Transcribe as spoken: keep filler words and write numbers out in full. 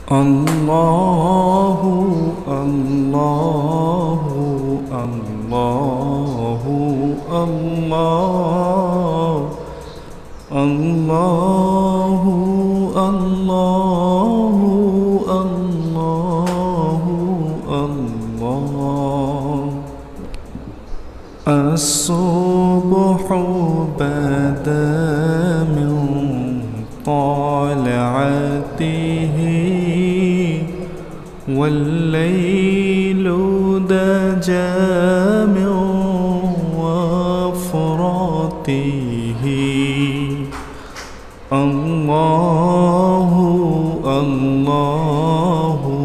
الله الله الله الله الله الله الله الله الصبح بدا من طالعته والليل دجى من وفراته الله الله